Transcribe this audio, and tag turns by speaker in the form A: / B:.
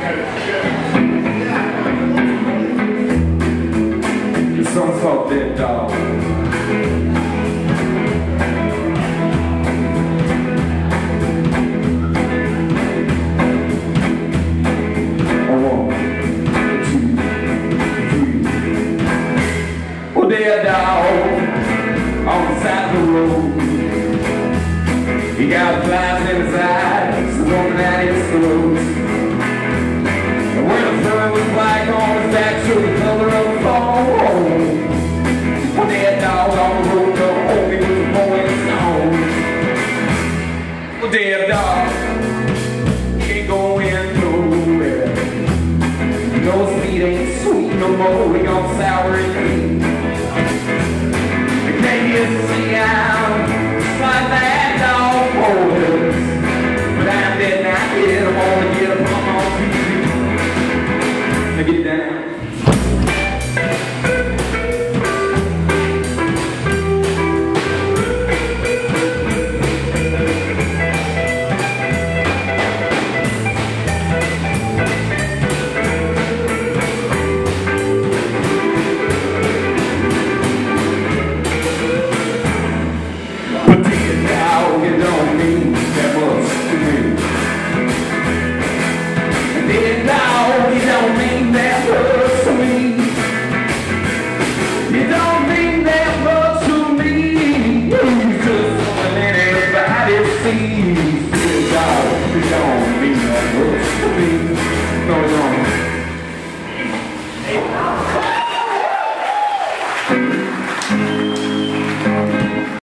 A: The song's called Dead Dog. Dead dog on the side of the road. He got flies in his eyes, looking at his throat. And when the fur was black on his back, showed the color of the bone. A dead dog on the road, the homie was blowing his own. A dead dog can't go in nowhere. No meat ain't sweet no more. We gon' sour and eat. See out like that dog was, but I did not get him on to get him on TV. Now get down. See